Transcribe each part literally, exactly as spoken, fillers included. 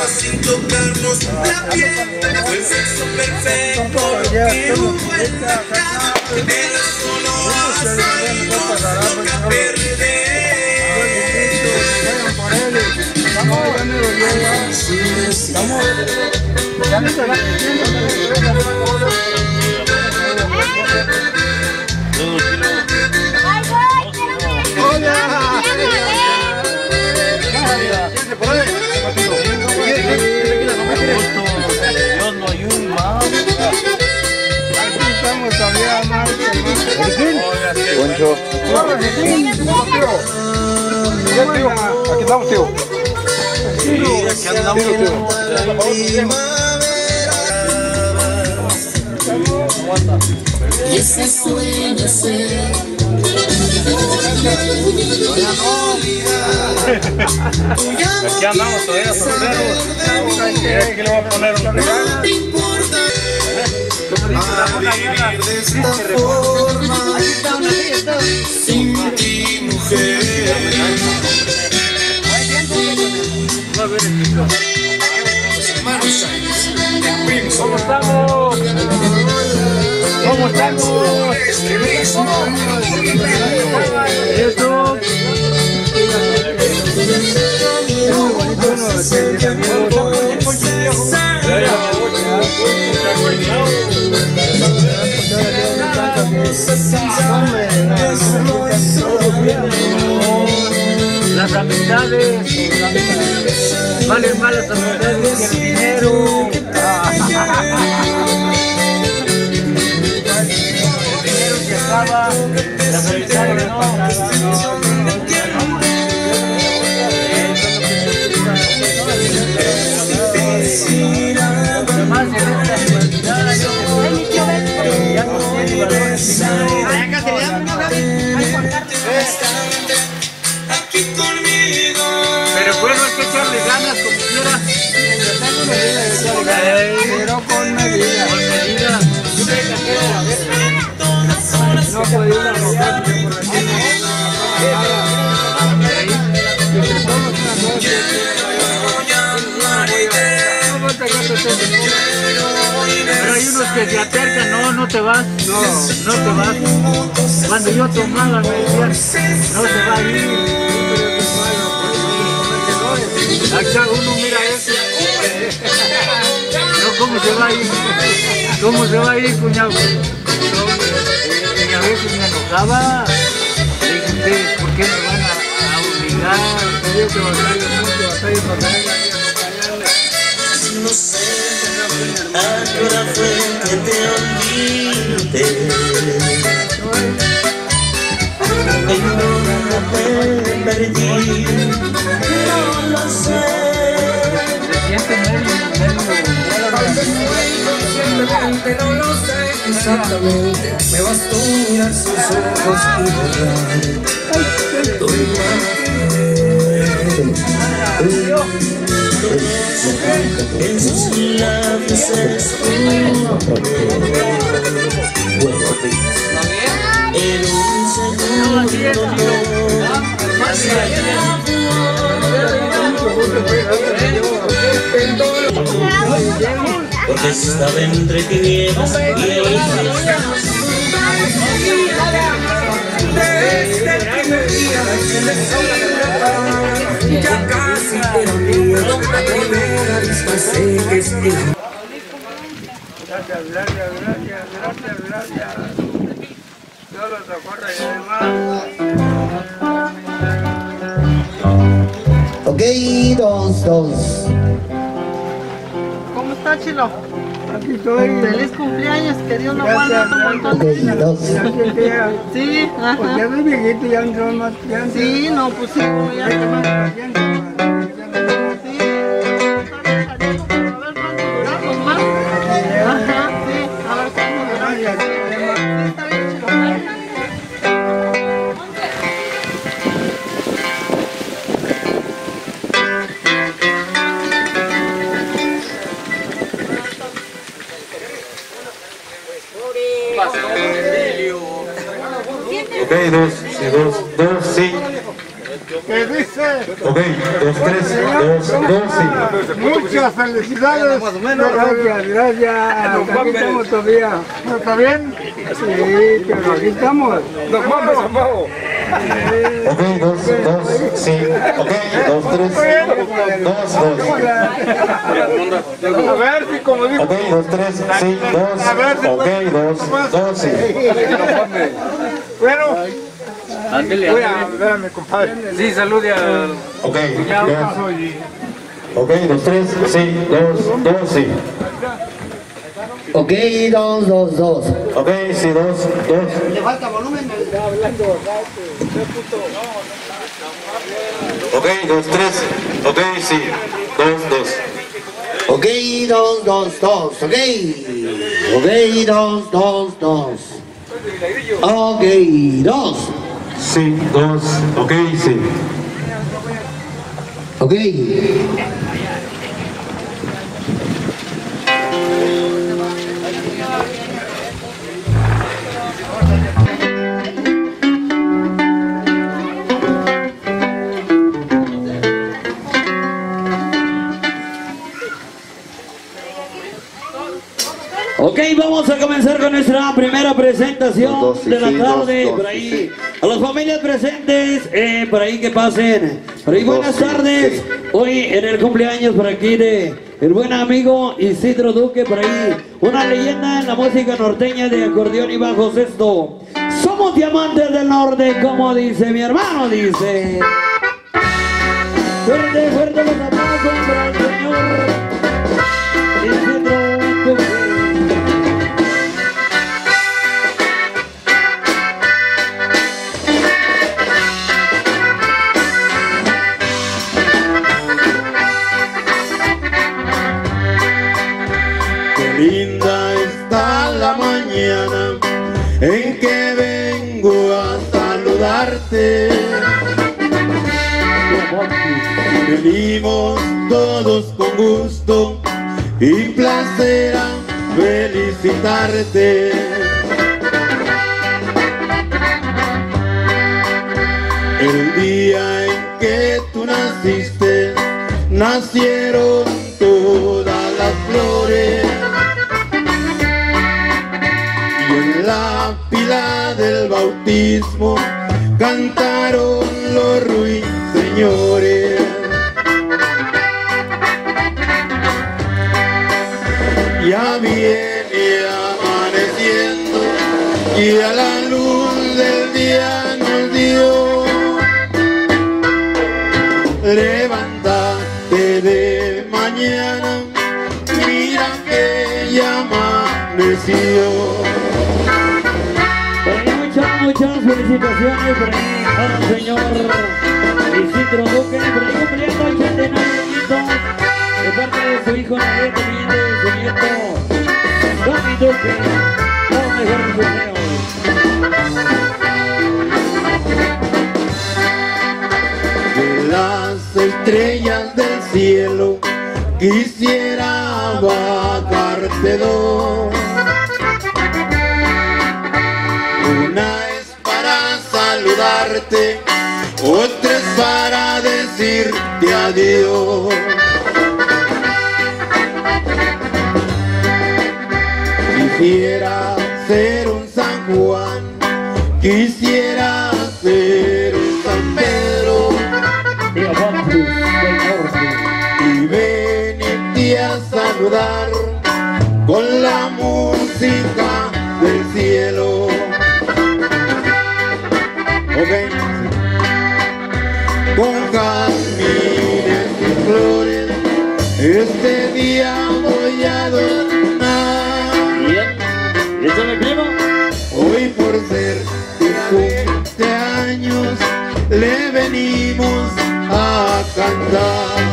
sin tocarnos la piel. Fue el sexo perfecto lo que hubo en la cama. Pero eso no basta y nos toca perder. Dios lo ayude más. Aquí estamos todavía más. Poncho. Aquí estamos, tío. Sí, aquí andamos, tío. Y ese sueño ser Aquí andamos todavía solteros. Mira que le voy a poner un regalo. de esta forma, sin ti, mujer. ¿Cómo estamos? ¿Cómo estamos? Eso. Las amistades valen más las amistades que el dinero. El dinero se acaba, las amistades no. Además en esta actualidad ya no tiene valores Aquí conmigo. pero bueno, hay que echarle ganas como quiera. Pero con medida. Con medida. No puede ir a robar por aquí. Pero hay unos que se acercan, no, no te vas, no, no te vas. Cuando yo tomaba me decían, no se va a ir. Acá uno mira eso. No, ¿cómo se va a ir? ¿Cómo se va a ir, cuñado? Y a veces me enojaba. Le dije, ustedes, ¿por qué me van a, a obligar? Yo que batallo mucho, batallo, batallo. No sé a qué hora fue que te olvidé. En dónde me perdí, no lo sé. Conscientemente no lo sé exactamente. Me bastó mirar sus ojos y borrar tu imagen. En sus labios eres tú. En un segundo porque estaba entre tinieblas y desde el primer día ya casi te olvido. La primera vista sé que es el Gracias, gracias, gracias, gracias, gracias. Solo socorro y demás. Ok, dos, dos. ¿Cómo está, Chilo? Aquí estoy. Feliz cumpleaños, que Dios lo Gracias, guarde un montón Ok, de días. dos. Gracias, tía. Sí, Pues ya ajá. soy viejito, ya no más. Ya no- Sí, no, pues sí, como ya Hay que te más va. paciencia, man. Ya no- Sí, a ver cuánto duramos más. Ajá, sí, a ver cuánto duramos. Gracias, Sí, está bien, Chilo. Ok, dos, sí, dos, dos, sí. ¿Qué dice? Ok, dos, tres, dos, dos, sí. Muchas felicidades. Gracias, gracias. Aquí estamos todavía. ¿No está bien? Sí, pero aquí estamos. Nos vamos, nos vamos. Ok, dos, dos, sí. Ok, dos, tres, dos, dos. A ver si como dijo. Ok, dos, tres, sí, dos. Ok, dos, dos, sí. Bueno, Ándele, voy a ver a mi compadre. Sí, salude a... Ok, dos. Ok, dos, tres, sí, dos, dos, sí. Ok, dos, dos, dos. Ok, sí, dos, dos. Le falta volumen. Ok, dos, tres. Ok, sí, dos, dos. Ok, dos, dos, dos. Ok. Ok, dos, dos, dos. Ok, dos. Sí, dos. Ok, sí. Ok. Ok, vamos a comenzar con nuestra primera presentación Dos, sí, de la sí, tarde. dos, dos, por ahí, sí, a las familias presentes, eh, por ahí que pasen. Por ahí, Dos, buenas sí, tardes. sí. Hoy en el cumpleaños por aquí de el buen amigo Isidro Duque, por ahí, una leyenda en la música norteña de acordeón y bajo sexto. Somos diamantes del norte, como dice mi hermano, dice. Fuerte, fuerte los aplausos para el señor Isidro Duque. Linda está la mañana en que vengo a saludarte. Venimos todos con gusto y placer a felicitarte. El día en que tú naciste, nacieron todas las flores. Y en la pila del bautismo cantaron los ruiseñores. Ya viene amaneciendo y a la luz del día nos dio. Levántate de mañana, mira que ya amaneció. Por ahí muchas, muchas felicitaciones por ahí para el señor Isidro Duque, por ahí cumpliendo ochenta y nueve añitos, de parte de su hijo Nadia, también de su nieto Tommy Duque, los mejores deseos. De las estrellas del cielo quisiera bajarte dos. Una es para saludarte, otra es para decirte adiós. Quisiera ser un San Juan, quisiera ser un San Pedro y venirte a saludar con la música del cielo. Okay. Con jazmines y flores este día voy a donar. ¿Y eso me primo? Hoy por ser tu cumpleaños le venimos a cantar.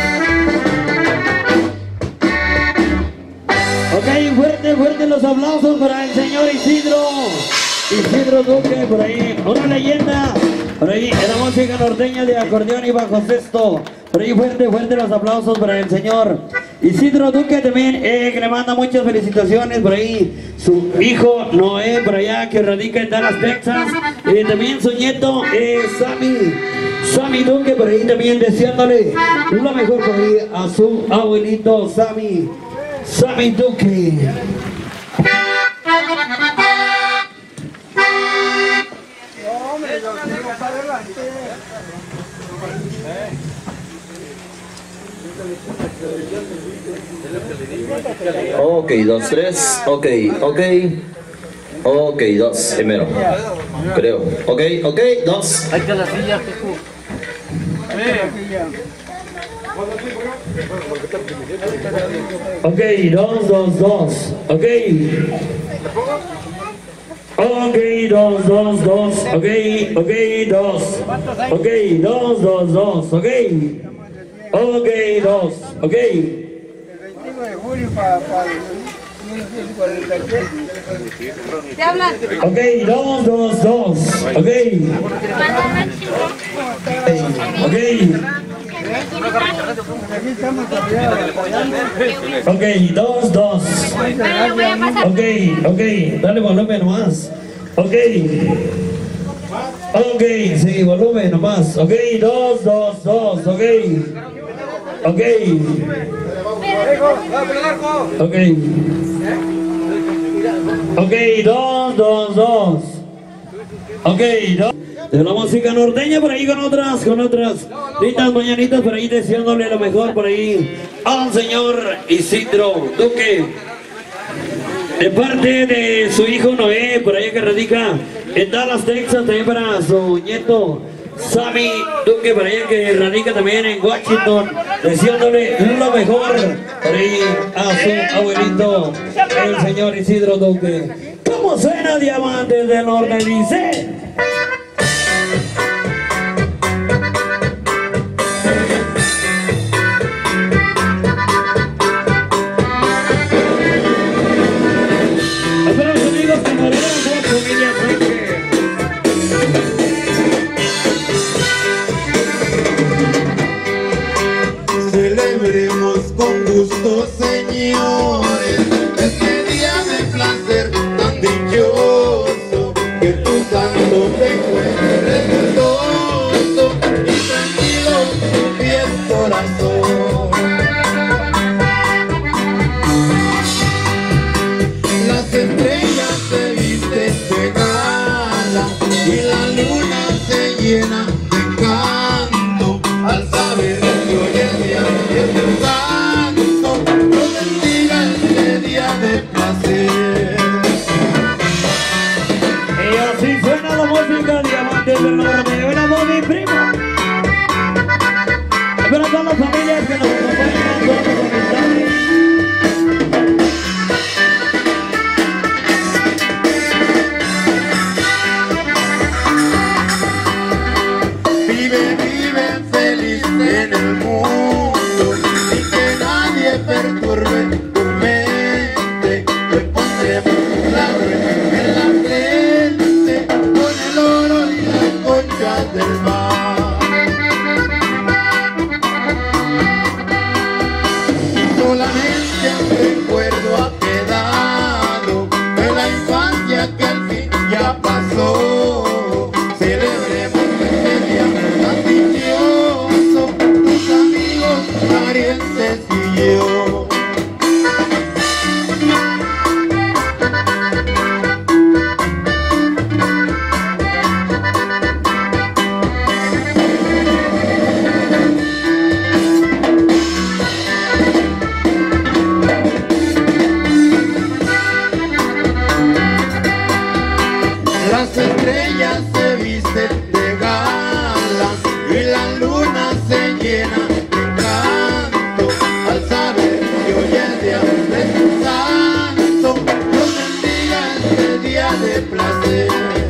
Ok, fuerte, fuerte los aplausos para el señor Isidro Isidro Duque, por ahí, una leyenda, por ahí, en la música norteña de acordeón y bajo sexto, Por ahí fuerte, fuerte los aplausos para el señor Isidro Duque también, eh, que le manda muchas felicitaciones. Por ahí su hijo Noé, por allá, que radica en Dallas, Texas. Y también su nieto, eh, Sammy, Sammy Duque, por ahí también deseándole lo mejor por ahí a su abuelito Sammy, Sammy Duque. Ok, dos, tres, ok, ok, ok, dos, primero, creo, ok, ok, dos. Ahí está la silla, Jesús. Ok, dos, dos, dos, ok. Ok, dos, dos, dos, ok, ok, dos. Ok, dos, dos, dos, ok. Ok, dos, ok. ¿Te hablan? Ok, dos, dos, dos, ok. Ok. Ok, dos, dos. Ok, ok, dale volumen nomás. Ok. Ok, sí, volumen nomás. Ok, dos, dos, dos, ok. Ok. Ok. Ok, dos, dos, dos. Ok, dos. De la música norteña por ahí con otras, con otras lindas mañanitas por ahí deseándole lo mejor por ahí al señor Isidro Duque. De parte de su hijo Noé, por ahí que radica en Dallas, Texas, también para su nieto Sammy Duque, por ahí que radica también en Washington, deseándole lo mejor por ahí a su abuelito, el señor Isidro Duque. ¿Cómo suena Diamantes del Norte? Dice... Celebremos con gusto, señores, este día de placer tan dichoso, que tu santo te encuentre gustoso y tranquilo tu fiel corazón. Las estrellas se visten de gala y la luna se llena de canto al saber que hoy es día de santo. Dios bendiga este día de placer. Y así suena la música Diamantes del Norte. Hola, mi primo. Espero a todas las familias que nos acompañan, todos los amistades. Vive, vive feliz en el mundo y que nadie perturbe tu mente. Hoy pondremos un laurel en la frente con el oro y las conchas del mar. Solamente un recuerdo ha quedado de la infancia que al fin ya pasó. Celebremos este día tan dichoso, tus amigos, parientes y yo. Las estrellas se visten de gala y la luna se llena de canto al saber que hoy es día de tu santo. Dios bendiga este día de placer.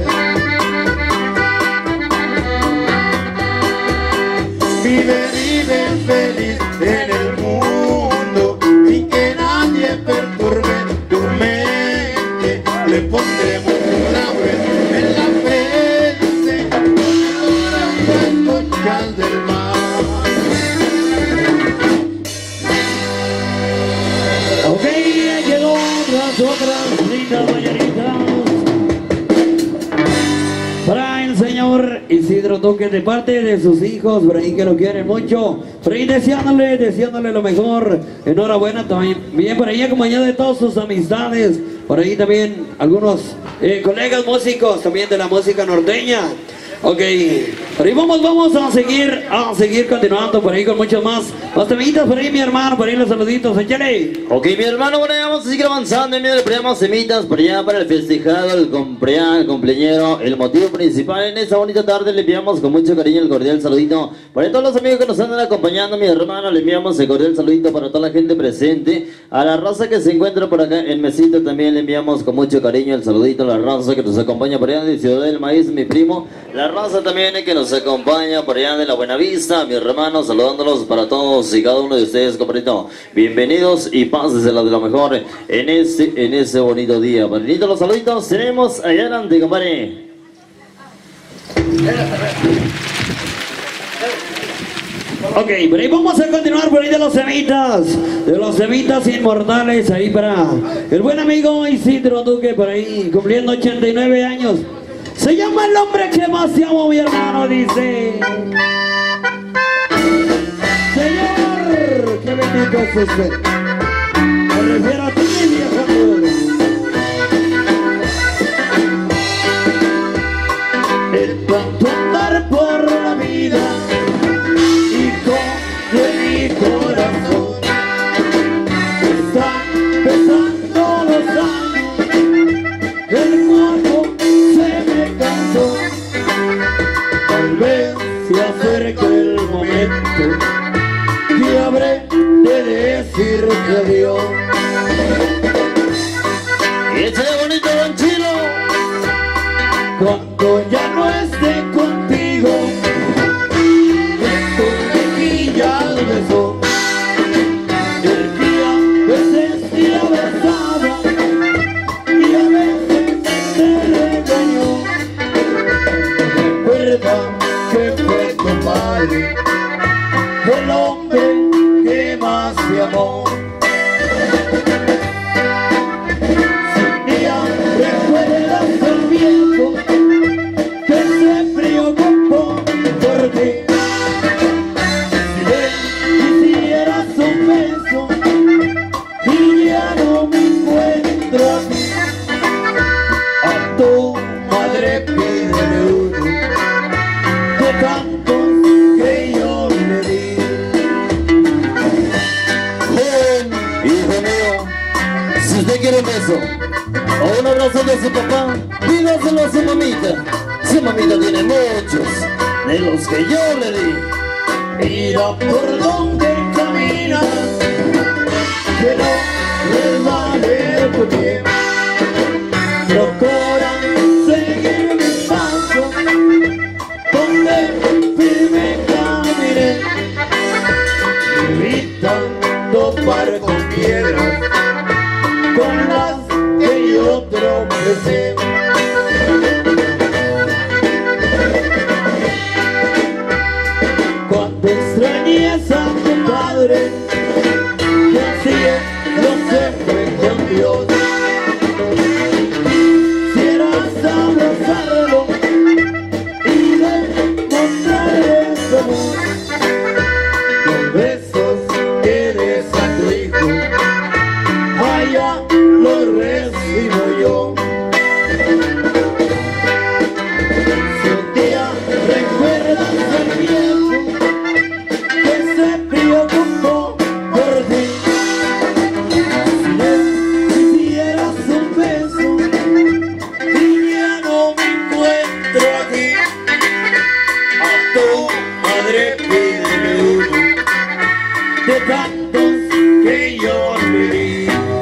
Vive, vive feliz en el mundo y que nadie perturbe tu mente. Le pondremos un laurel en la frente Isidro Duque, de parte de sus hijos, por ahí que lo quieren mucho, por ahí deseándole, deseándole lo mejor. Enhorabuena también, bien por ahí acompañado de todas sus amistades, por ahí también algunos eh, colegas músicos también de la música norteña. Ok, por ahí vamos, vamos a seguir, a seguir continuando por ahí con muchos más. Más temitas por ahí, mi hermano, por ahí los saluditos, échale. Ok, mi hermano, bueno, ya vamos a seguir avanzando. Mira, le ponemos semitas por allá para el festejado, el cumpleaños, el cumpleañero. El motivo principal en esta bonita tarde le enviamos con mucho cariño el cordial saludito para todos los amigos que nos andan acompañando, mi hermano. Le enviamos el cordial saludito para toda la gente presente. A la raza que se encuentra por acá en Mesita también le enviamos con mucho cariño el saludito a la raza que nos acompaña por allá de Ciudad del Maíz, mi primo. La raza también que nos acompaña por allá de la Buenavista, mi hermano, saludándolos para todos y cada uno de ustedes, compadrito. Bienvenidos y pásensela de lo mejor en este, en este bonito día. Bonito los saluditos tenemos allá adelante, compadre. Ok, por ahí vamos a continuar por ahí de los semitas, de los semitas inmortales, ahí para el buen amigo Isidro Duque, por ahí cumpliendo ochenta y nueve años. Se llama El hombre que más te amo, mi hermano, dice. Señor, qué bendito es usted. Me refiero a ti, viejo. El tanto andar por la vida, hijo de mi corazón, están pesando los años, el cuerpo se me cansó. Tal vez se acerque el momento que habré de decirte adiós. Y échale bonito, don Chilo. Cuando ya no esté contigo, en tus mejillas besó, el que a veces te abrazaba y a veces te regañó. Recuerda que fue tu padre, el hombre que más te amó. Si un día recuerdas el viejo que se preocupó por ti, si él quisieras un beso y ya no me encuentro aquí, a tu madre pídele uno de tantos que yo le di. Joven, hijo mío, si usted quiere un beso o un abrazo de su papá, dígaselo a su mamita. Su mamita tiene muchos de los que yo le di. Mira por donde caminas, que no resbale tu pie. Procura seguir mis pasos, donde firme caminé, evitando topar con piedras con las que yo tropecé. Cuando extrañes a tu padre, que así no se fue con Dios, quisieras abrazarlo y demostrarle su amor, los besos que des a tu hijo, allá los recibo yo. Si un día recuerdas el viejo que se preocupó por ti, si él quisieras un beso y ya no me encuentro aquí, a tu madre pídele uno de tantos que yo le di.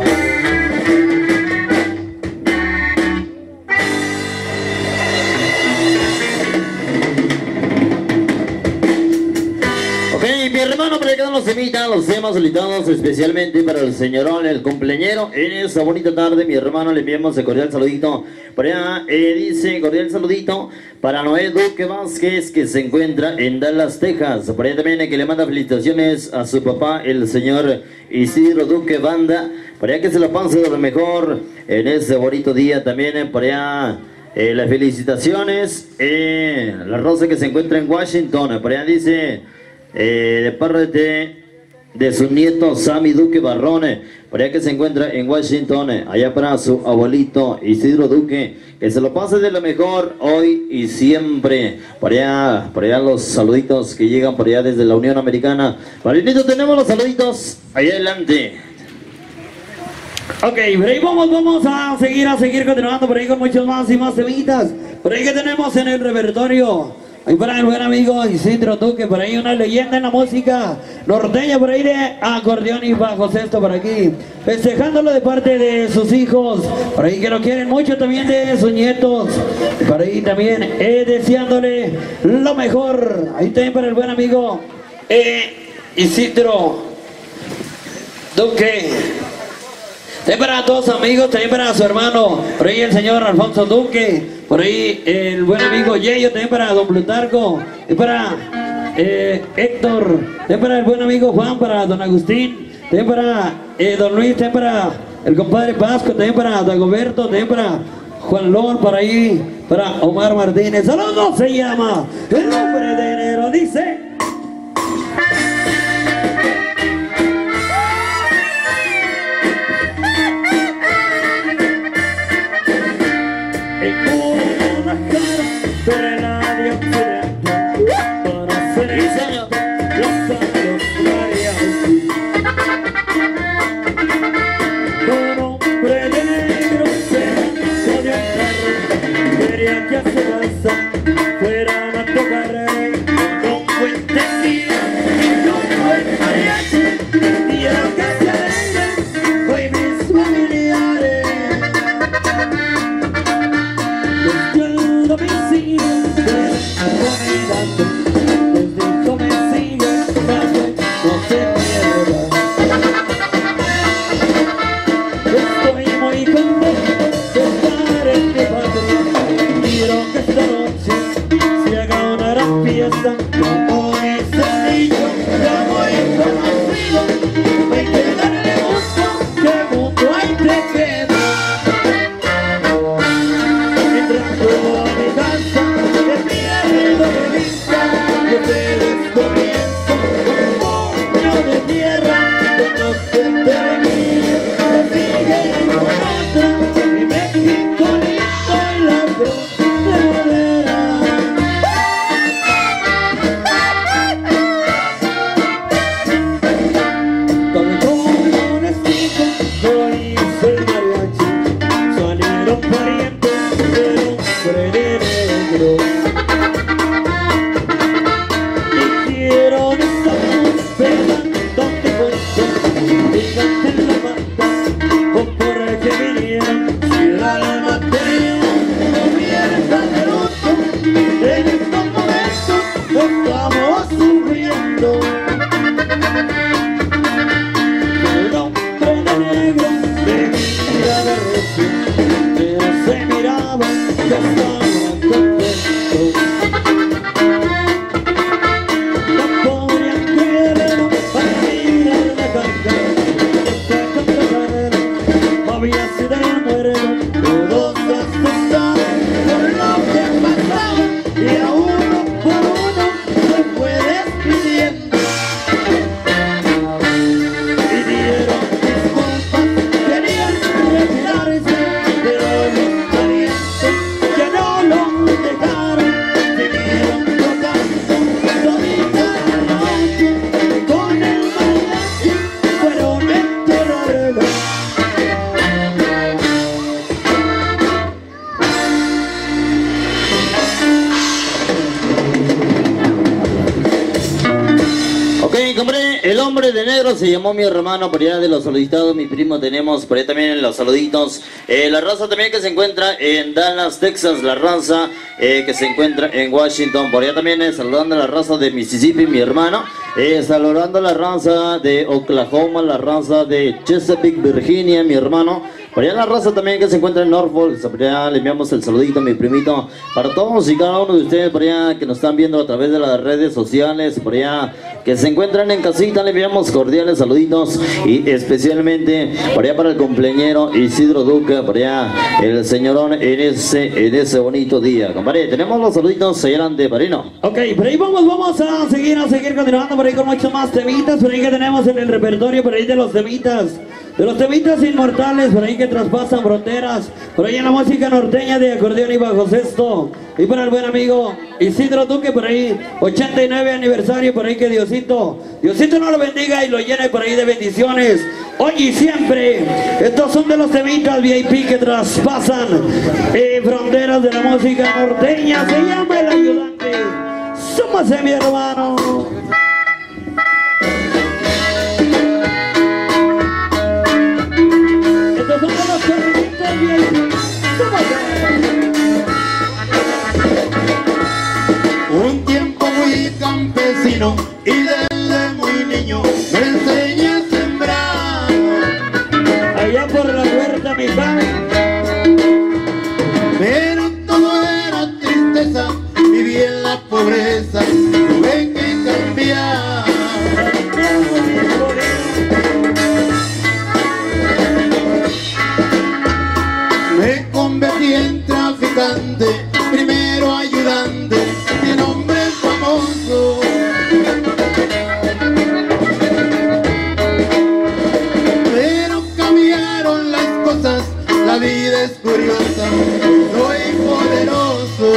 Ok, mi hermano, por acá nos invitan los temas solicitados especialmente para el señorón, el cumpleañero. En esta bonita tarde, mi hermano, le enviamos el cordial saludito. Por allá eh, dice, cordial saludito para Noé Duque Vázquez, que se encuentra en Dallas, Texas. Por allá también eh, que le manda felicitaciones a su papá, el señor Isidro Duque Banda. Por allá que se la pase de lo mejor en ese bonito día también. Eh, por allá Eh, las felicitaciones, eh, la raza que se encuentra en Washington, por allá dice, eh, de parte de, de su nieto Sammy Duque Barrone, por allá que se encuentra en Washington, allá para su abuelito Isidro Duque, que se lo pase de lo mejor hoy y siempre. Por allá, por allá los saluditos que llegan por allá desde la Unión Americana. Marinito, tenemos los saluditos, allá adelante. Ok, por ahí vamos, vamos a seguir, a seguir continuando por ahí con muchos más y más temitas. Por ahí que tenemos en el repertorio, ahí para el buen amigo Isidro Duque, por ahí una leyenda en la música norteña, por ahí de acordeón y bajo sexto por aquí, festejándolo de parte de sus hijos, por ahí que lo quieren mucho, también de sus nietos, por ahí también eh, deseándole lo mejor. Ahí también para el buen amigo eh, Isidro Duque. También para todos sus amigos, también para su hermano, por ahí el señor Alfonso Duque, por ahí el buen amigo Yeyo, también para don Plutarco, y para eh, Héctor, también para el buen amigo Juan, para don Agustín, también para eh, don Luis, también para el compadre Pasco, también para Dagoberto, también para Juan Lor, por ahí, para Omar Martínez. Saludos, se llama El Hombre de Enero, dice... Fueran a tocar con un buen tequila y con un buen mariachi, quiero que se alegren hoy mis familiares. Desde el domicilio de la comunidad, desde el domicilio no se pierda. Estoy muy contento de estar en mi patria, quiero que esta noche se haga una gran fiesta. Como dice el niño, ya voy conocido, hay que darle gusto, que mundo hay te queda. Entrando a mi casa, me pierdo de vista, que ustedes comienzan un puño de tierra, que no se termina, que siguen con otra, y México lindo y la frontera. Con comunesito lo hizo el mariachi, salieron parientes del hombre de negro. Hicieron esta música donde puesto y canten la mata, o por que vinieron, si el alma tenía no pierda de luto, en estos momentos estamos sufriendo. El hombre de negro me mira de recio, pero se miraba que estaba contento. No podrían creerlo para mirar la carga, esta carga había sido el muerto, todos asustados por lo que pasaba, y a uno por uno se fue despidiendo. Pidieron disculpas, querían retirarse, pero los parientes ya no los dejaron. Siguieron tocando todita la noche, con el mariachi fueron a enterrarlo. Ok, compré, el hombre de negro se llamó mi hermano, por allá de los saluditos, mi primo tenemos, por allá también los saluditos. Eh, la raza también que se encuentra en Dallas, Texas, la raza eh, que se encuentra en Washington, por allá también eh, saludando a la raza de Mississippi, mi hermano. Eh, saludando a la raza de Oklahoma, la raza de Chesapeake, Virginia, mi hermano. Por allá la raza también que se encuentra en Norfolk, por allá le enviamos el saludito a mi primito. Para todos y cada uno de ustedes por allá que nos están viendo a través de las redes sociales, por allá que se encuentran en casita, le enviamos cordiales saluditos. Y especialmente por allá para el cumpleañero Isidro Duque, por allá el señorón en ese, en ese bonito día. Compadre, tenemos los saluditos adelante, padrino. Ok, por ahí vamos, vamos a seguir, a seguir continuando por ahí con muchos más temitas, por ahí que tenemos en el repertorio, por ahí de los temitas, de los temitas inmortales, por ahí que traspasan fronteras, por ahí en la música norteña de acordeón y bajo sexto, y para el buen amigo Isidro Duque, por ahí, ochenta y nueve aniversario, por ahí que Diosito, Diosito nos lo bendiga y lo llene por ahí de bendiciones, hoy y siempre. Estos son de los temitas V I P que traspasan eh, fronteras de la música norteña, se llama El Ayudante. Súmase, mi hermano. Estos son de los temitas V I P. Súmase. Un tiempo fui campesino y desde muy niño me enseñé a sembrar. Allá por la huerta, mi padre. Pero todo era tristeza, viví en la pobreza, tuve que cambiar. Me convertí en traficante, primero ayudante, mi nombre es famoso. Pero cambiaron las cosas, la vida es curiosa, soy poderoso.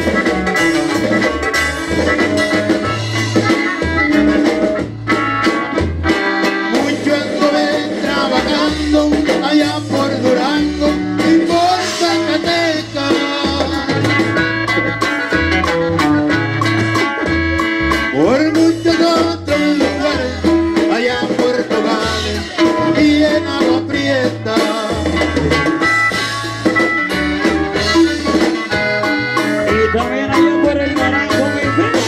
Mucho estuve trabajando allá por Durango y por Zacatecas. Por muchos otros lugares, allá en Portugal y en Agua Prieta. Y también allá por el Naranjo, mi primo.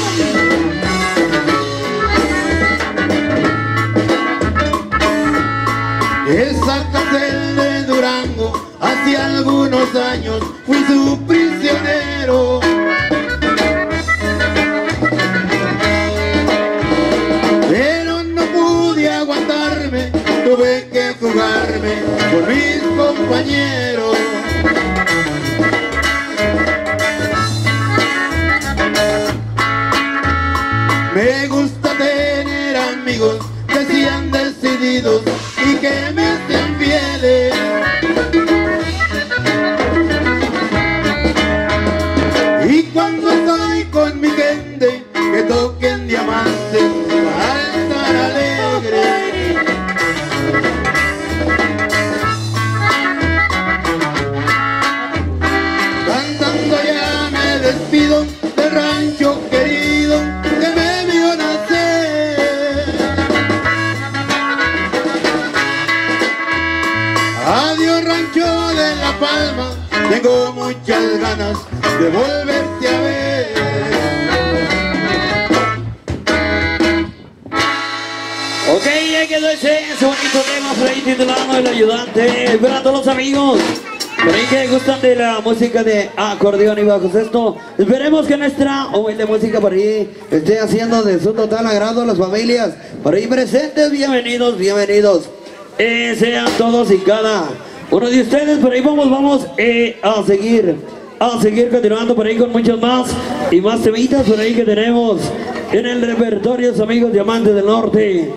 Esa cárcel de Durango, hace algunos años fui su prisionero. Pero no pude aguantarme, tuve que jugarme por mis compañeros. Me gusta tener amigos que sean decididos y que me sean fieles. Y cuando estoy con mi gente, que toquen diamantes para estar alegre. Cantando ya me despido del rancho querido que me vio nacer. Adiós rancho de La Palma, tengo muchas ganas de volverte a ver. Ok, ya quedó ese, ese bonito tema por ahí titulado El Ayudante. Esperando a los amigos por ahí que gustan de la música de acordeón y bajo sexto. Esperemos que nuestra humilde música por ahí esté haciendo de su total agrado a las familias por ahí presentes. Bienvenidos, bienvenidos. Eh, sean todos y cada uno de ustedes. Por ahí vamos, vamos eh, a seguir, a seguir continuando por ahí con muchos más y más temitas por ahí que tenemos en el repertorio, amigos diamantes del norte.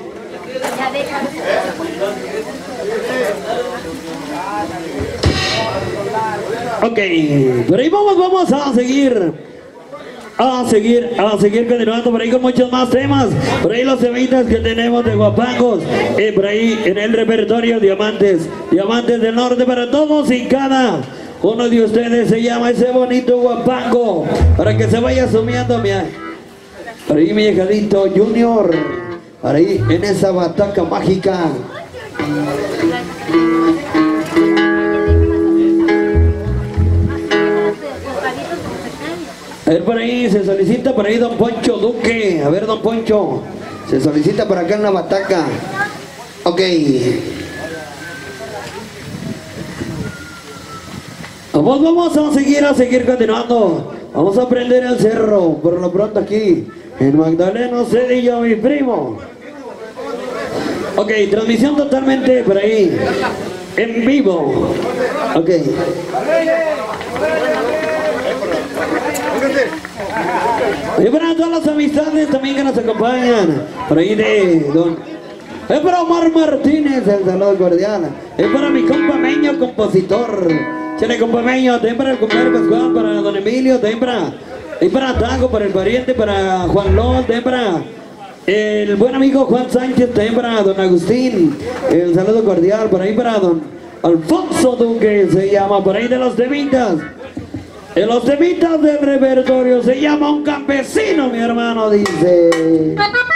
Ok, por ahí vamos, vamos a seguir, a seguir, a seguir continuando por ahí con muchos más temas. Por ahí los temitas que tenemos de guapangos, eh, por ahí en el repertorio diamantes, diamantes del norte para todos y cada uno de ustedes. Se llama ese bonito guapango para que se vaya sumiendo, mi, por ahí mi hijadito Junior, por ahí en esa bataca mágica. A ver, por ahí se solicita por ahí don Poncho Duque. A ver, don Poncho, se solicita por acá en la bataca. Ok. Como vamos a seguir, a seguir continuando. Vamos a prender el cerro, por lo pronto aquí, en Magdaleno Cedillo, mi primo. Ok, transmisión totalmente por ahí, en vivo. Ok. Y para todas las amistades también que nos acompañan, por ahí de don... Es para Omar Martínez, el saludo cordial. Es para mi compa Meño, compositor. Chale, compa Meño, también para el compadre Pascual, para don Emilio, también para... Y para Taco, para el pariente, para Juan López, también para... El buen amigo Juan Sánchez, también para don Agustín. El saludo cordial, por ahí para don Alfonso Duque, se llama, por ahí de los temitas. En los temitas del repertorio se llama Un Campesino, mi hermano, dice.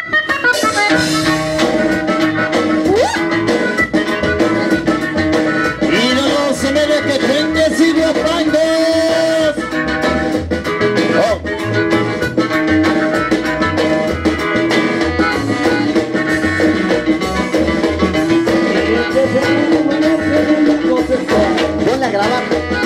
Y no los señores que tengas y de pangos. Oh. Ponla a grabar.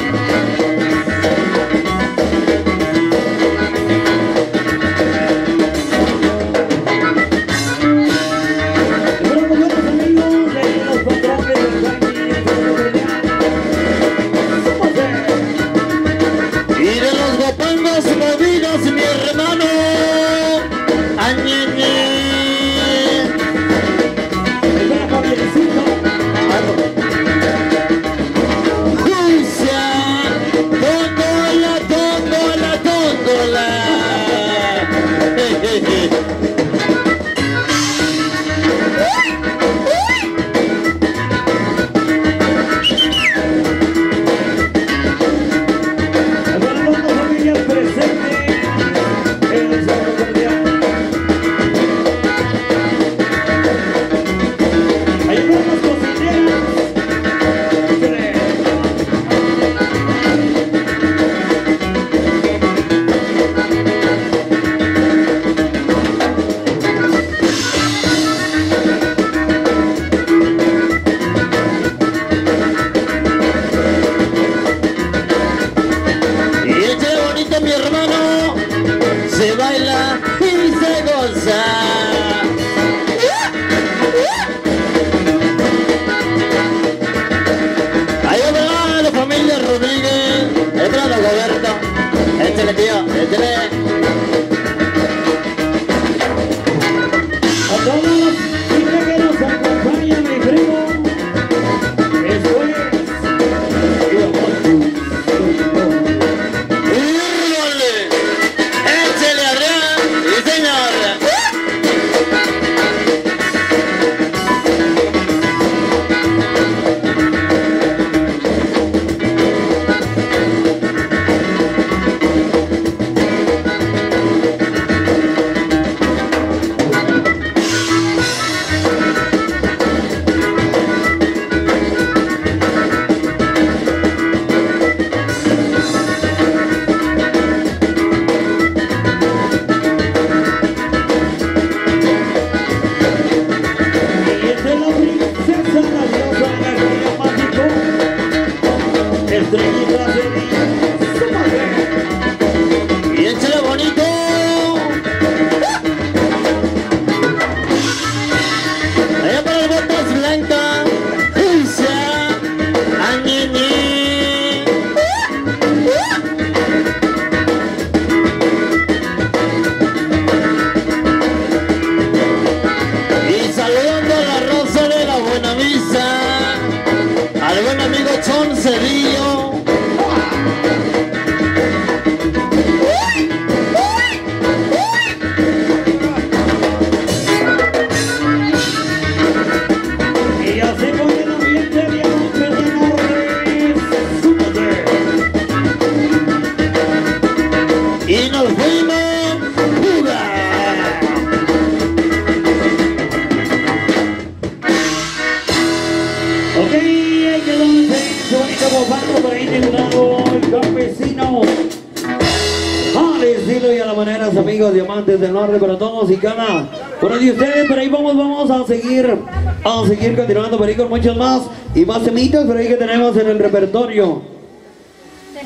Amigos diamantes del norte para todos y cada uno de ustedes. Por ahí vamos, vamos a seguir a seguir continuando por ahí con muchos más y más temitas por ahí que tenemos en el repertorio.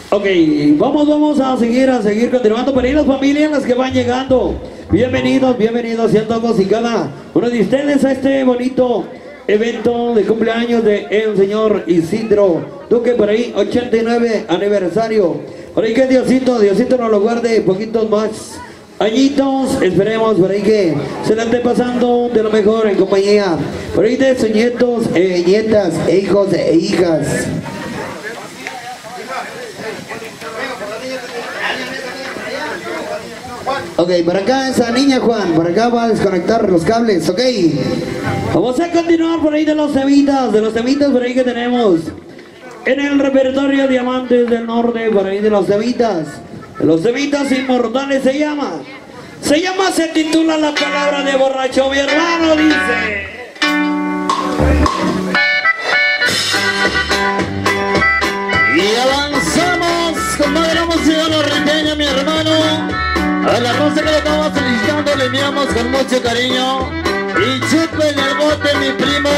Ok, vamos, vamos a seguir, a seguir continuando. Para ir las familias, las que van llegando, bienvenidos, bienvenidos sean todos y cada uno de ustedes a este bonito evento de cumpleaños de el señor Isidro Duque, por ahí, ochenta y nueve aniversario. Por ahí que Diosito, Diosito nos lo guarde poquitos más añitos, esperemos por ahí que se la esté pasando de lo mejor en compañía, por ahí de sus nietos, eh, nietas, e hijos e hijas. Ok, por acá esa niña, Juan, por acá va a desconectar los cables, ok. Vamos a continuar por ahí de los temitas, de los temitas por ahí que tenemos en el repertorio Diamantes del Norte, por ahí de los temitas, de los temitas inmortales se llama, se llama, se titula La Palabra de Borracho, mi hermano, dice. Y avanzamos con más de la música norteña, mi hermano. A la rosa que lo estamos felicitando le enviamos con mucho cariño. Y chupa en el bote, mi primo.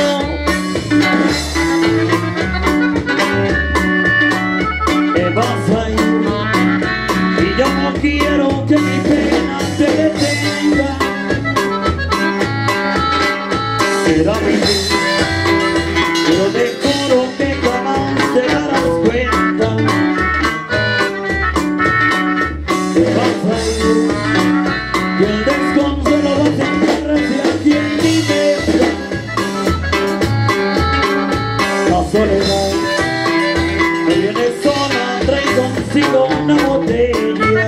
Te vas a ir y yo no quiero que mi pena te detenga. Será mi vida, pero te juro que jamás te darás cuenta. Te vas a ir y el desconsuelo va a sentirse aquí en mi mesa. La soledad me viene sola, trae consigo una botella.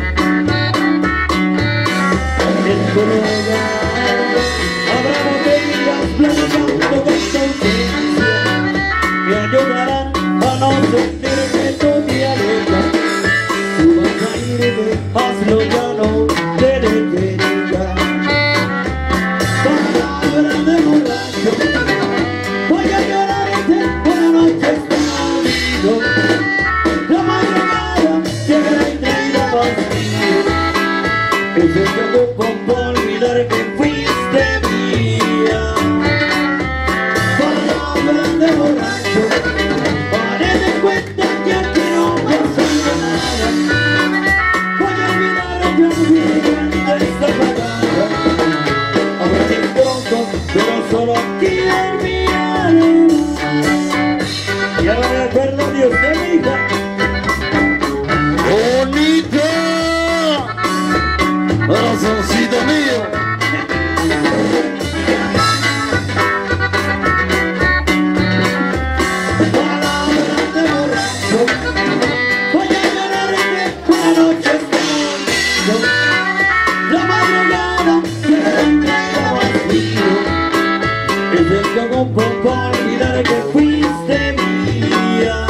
En tu lugar habrá botellas platicando con tu ausencia, me ayudarán a no sentirme tu dialéctica. Tú vas a irte, hazlo, ya no te detenga. Palabra de borracho, voy a llorarte una noche escondido. La madrugada llegará y traerá vacío. Es el que ocupo por olvidar que fuiste mía. Palabra de borracho, haré de cuenta que aquí no pasa nada. Voy a olvidar ya mi vida de esta palabra. Habrá destrozos, pero solo aquí en mi alma. Y ahora me acuerdo de usted, mi hija. ¡Bonita! ¡Corazoncito mío! Palabras de borracho, voy a llorarte una noche escondido. La madrugada llegará y traerá vacío. Es el que ocupo por olvidar que fuiste mía.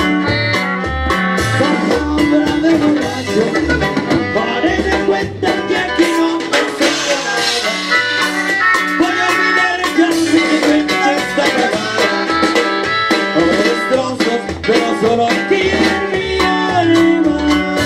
Palabras de borracho, haré de cuenta que aquí no pasa nada. Voy a olvidar ya mi cuenta está pagada. Habrá destrozos, pero solo aquí en mi alma.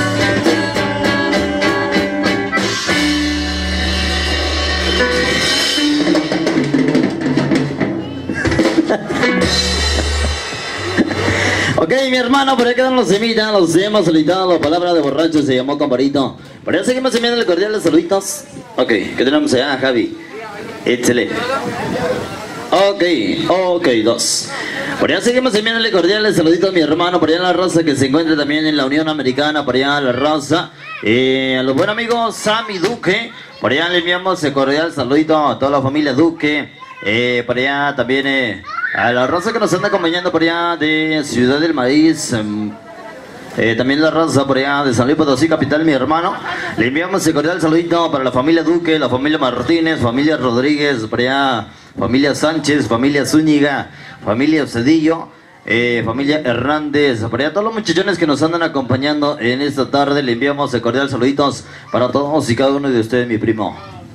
Ok, mi hermano, por ahí quedan los semitas, los hemos solicitado, la palabra de borracho se llamó comparito. Por ahí seguimos enviando cordiales saluditos. Ok, ¿qué tenemos allá, Javi? Excelente. Ok, ok, dos. Por allá seguimos enviándole cordiales saluditos a mi hermano, por allá la raza que se encuentra también en la Unión Americana, por allá la raza. Eh, a los buenos amigos Sammy Duque, por allá le enviamos el cordial saludito a toda la familia Duque. Eh, por allá también eh, a la raza que nos anda acompañando por allá de Ciudad del Maíz. Um, Eh, también la raza por allá de San Luis Potosí, capital, mi hermano. Le enviamos el cordial saludito para la familia Duque, la familia Martínez, familia Rodríguez, por allá, familia Sánchez, familia Zúñiga, familia Cedillo, eh, familia Hernández, por allá todos los muchachones que nos andan acompañando en esta tarde. Le enviamos el cordial saluditos para todos y cada uno de ustedes, mi primo.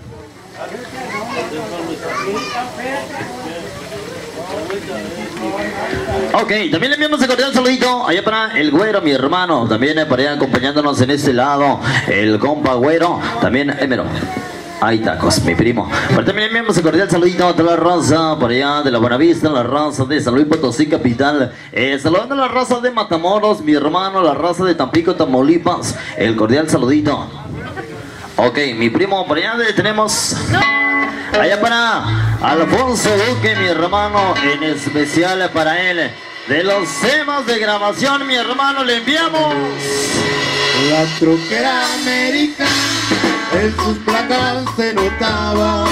Ok, también le enviamos el cordial saludito allá para el güero, mi hermano, también eh, para allá acompañándonos en este lado, el compa güero, también Emero. Hay tacos, mi primo. Pero también enviamos un cordial saludito a toda la raza por allá de la Buenavista, la raza de San Luis Potosí capital. Eh, saludando a la raza de Matamoros, mi hermano, la raza de Tampico, Tamaulipas. El cordial saludito. Ok, mi primo, por allá de, tenemos allá para Alfonso Duque, mi hermano, en especial para él. De los temas de grabación, mi hermano, le enviamos. La troquera americana, en sus placas se notaba.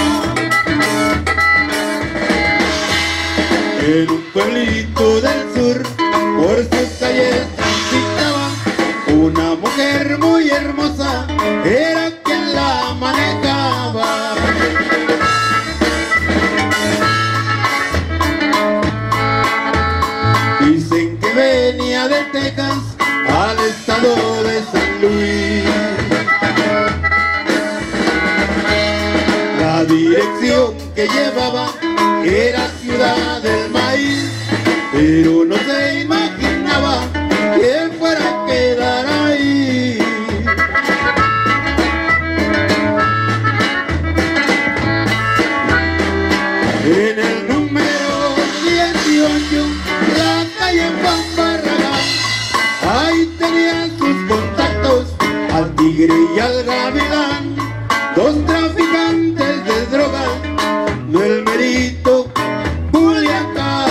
En un pueblito del sur, por sus calles transitaba una mujer muy hermosa, era quien la manejaba. Dicen que venía de Texas al estado de San Luis. La dirección que llevaba era Ciudad del Maíz, pero no se imaginaba que fuera a quedar ahí. En el número dieciocho, la calle Juan Barragán, ahí tenían sus contactos al Tigre y al Gavilán, dos traficantes de drogas del Merito, Culiacán.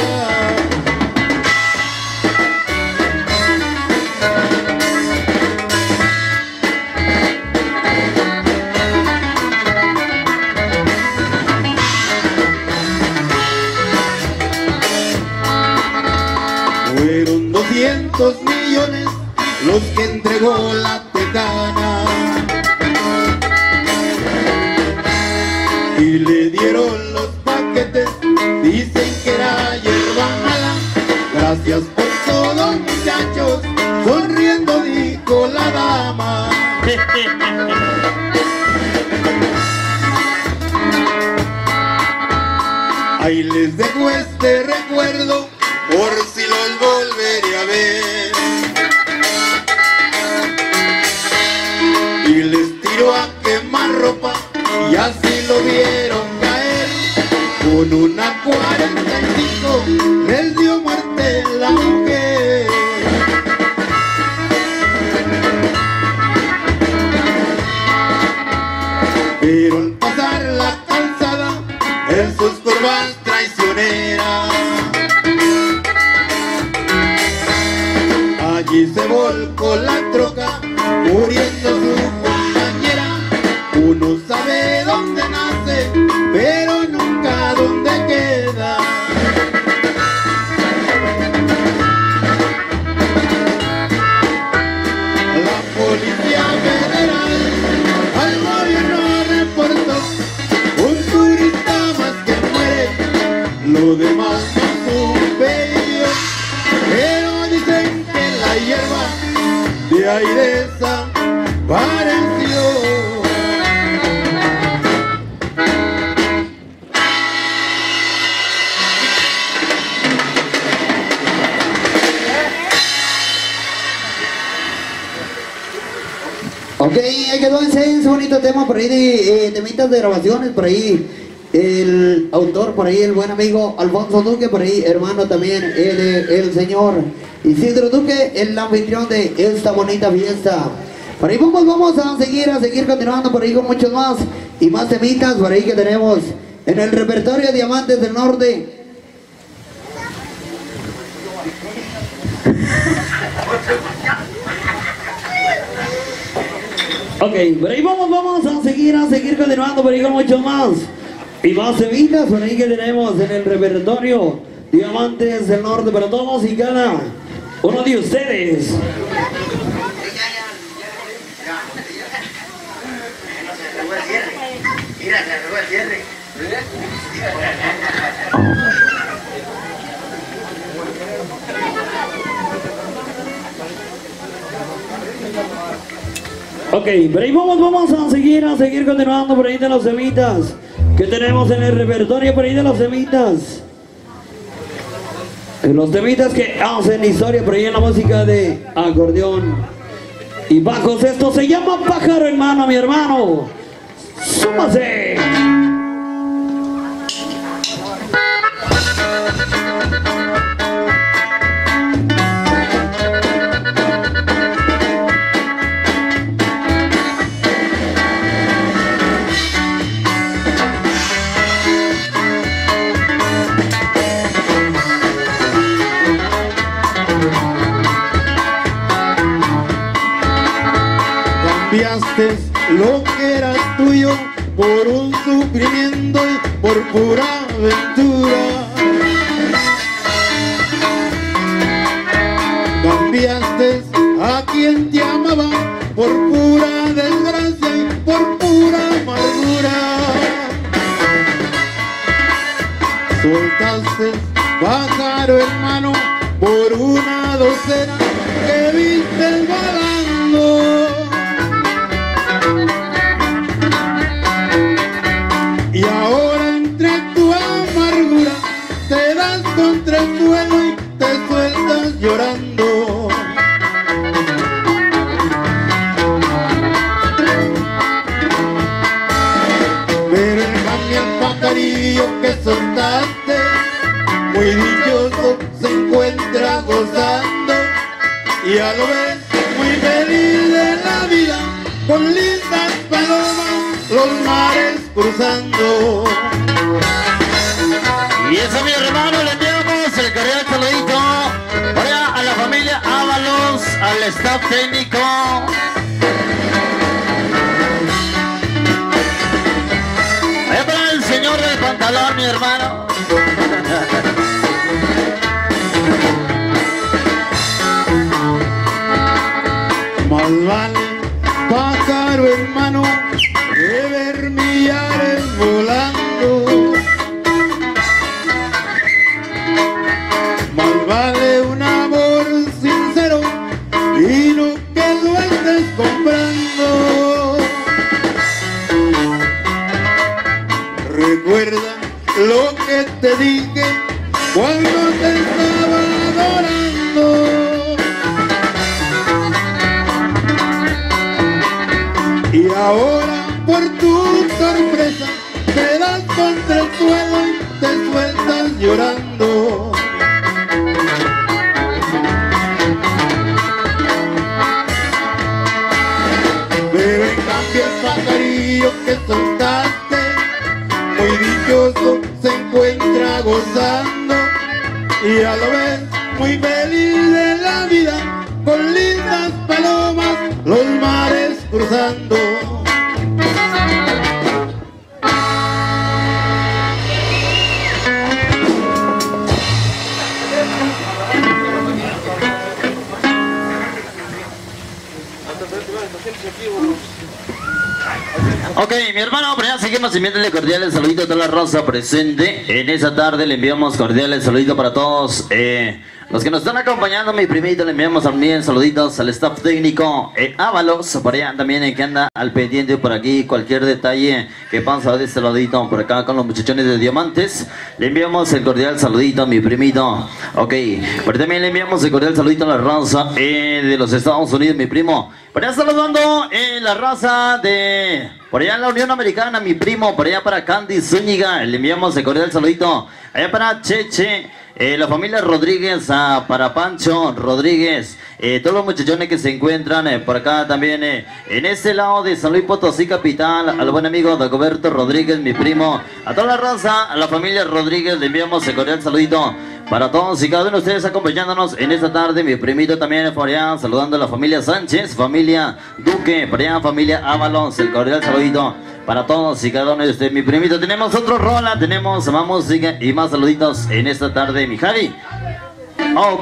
Fueron doscientos millones los que entregó la Tejana, y le dieron los paquetes, dicen que era hierba mala. Gracias por todo, muchachos, sonriendo dijo la dama. Ahí les dejo este recuerdo, por si los volveré a ver. Y les tiro a quemar ropa, y así lo vieron caer. Con una cuarenta y cinco les dio muerte la mujer. Pero al pasar la calzada, en sus curvas traicioneras, allí se volcó la troca, muriendo su compañera. Uno sabe dónde nace, pero nunca dónde queda. La Policía Federal al gobierno reportó un turista más que muere, lo demás no supe yo, pero dicen que la hierba de ahí desapareció. Ok, ahí quedó ese bonito tema por ahí de eh, temitas de grabaciones, por ahí el autor, por ahí el buen amigo Alfonso Duque, por ahí hermano también el, el señor Isidro Duque, el anfitrión de esta bonita fiesta. Por ahí vamos, vamos a seguir, a seguir continuando por ahí con muchos más y más temitas por ahí que tenemos en el repertorio Diamantes del Norte. Ok, por ahí vamos, vamos a seguir, a seguir continuando por ahí con mucho más y más temitas por ahí que tenemos en el repertorio Diamantes del Norte para todos y cada uno de ustedes. Mira, se arregó el cierre. Ok, por ahí vamos, vamos a seguir, a seguir continuando por ahí de los temitas que tenemos en el repertorio por ahí de los temitas. En los temitas que hacen historia por ahí en la música de acordeón y bajos. Esto se llama Pájaro Hermano, mi hermano. ¡Súmase! Cambiaste lo que era tuyo por un sufrimiento y por pura aventura. Cambiaste a quien te amaba por pura desgracia y por pura amargura. Soltaste pájaro hermano por una docena que viste volando. Y ahora entre tu amargura te das contra el suelo y te sueltas llorando. Pero en cambio el pajarillo que soltaste, muy dichoso se encuentra gozando. Y a lo ves muy feliz de la vida, con lindas palomas los mares cruzando. Y eso, mi hermano, le enviamos el cordial saludito para a la familia Ábalos, al staff técnico. Allá para el señor del pantalón, mi hermano. Más vale pájaro hermano que ver millares volando. Más vale un amor sincero y no que lo estés comprando. Recuerda lo que te dije cuando te estaba adorando. Y ahora por tu sorpresa te das contra el suelo y te sueltas llorando. Pero en cambio el pajarillo que soltaste, muy dichoso se encuentra gozando. Y a lo vez muy feliz de la vida, con lindas palomas los mares cruzando. Ok, mi hermano, pero ya seguimos enviándole cordiales saluditos a toda la raza presente. En esa tarde le enviamos cordiales saluditos para todos eh, los que nos están acompañando. Mi primito, le enviamos también saluditos al staff técnico eh, Ábalos, por allá también eh, que anda al pendiente por aquí. Cualquier detalle que pasa de este ladito por acá con los muchachones de Diamantes, le enviamos el cordial saludito a mi primito. Ok, pero también le enviamos el cordial saludito a la raza eh, de los Estados Unidos, mi primo. Por allá saludando en la raza de... por allá en la Unión Americana, mi primo. Por allá para Candy Zúñiga, le enviamos el cordial saludito. Allá para Cheche, eh, la familia Rodríguez, ah, para Pancho Rodríguez, eh, todos los muchachones que se encuentran eh, por acá también, eh, en este lado de San Luis Potosí capital, al buen amigo Dagoberto Rodríguez, mi primo. A toda la raza, a la familia Rodríguez, le enviamos el cordial saludito. Para todos y cada uno de ustedes acompañándonos en esta tarde, mi primito también por allá, saludando a la familia Sánchez, familia Duque, por allá familia Ábalos, el cordial saludito para todos y cada uno de ustedes, mi primito. Tenemos otro rola, tenemos más música y más saluditos en esta tarde, mi Javi. Ok.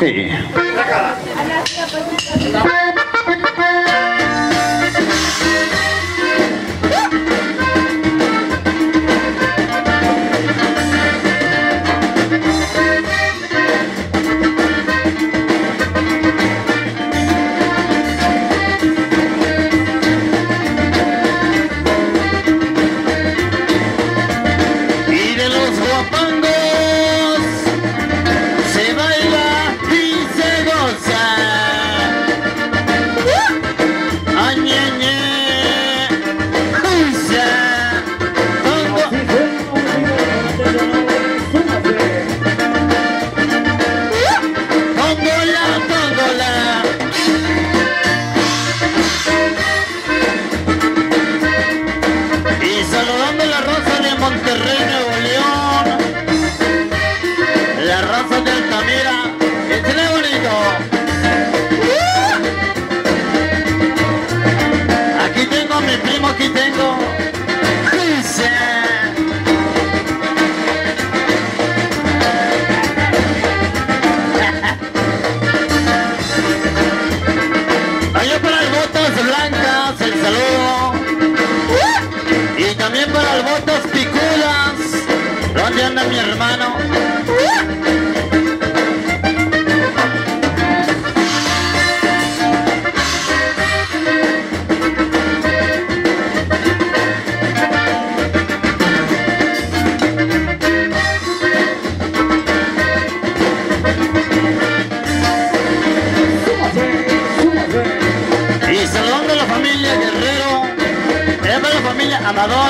ganador.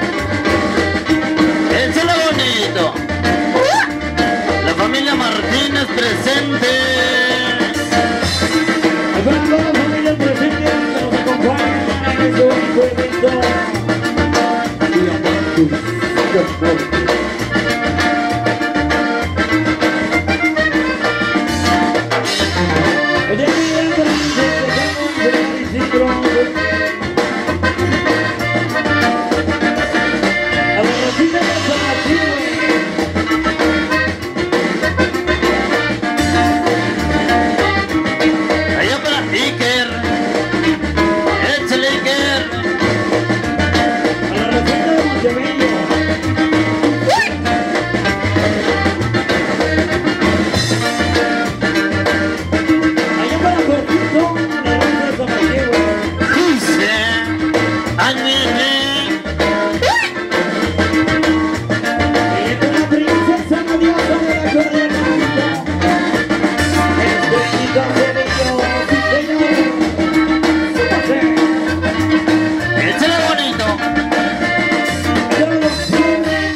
Échale bonito. La familia Martínez presente. Para toda la familia presente que nos acompaña en este bonito evento. Oye, mira, para que se dejamos de Isidro. A la Rosita de San Martín. Allá para Iker. Échale Iker. A la Rosita de Montebello. Allá para Cortito, la Rosa de Samaniego. Dice, Añene. Y con la princesa Madiosa de la Cordialita. Estrellita Cedillo, sí señor. Súbase. Échale bonito. Yo los viernes.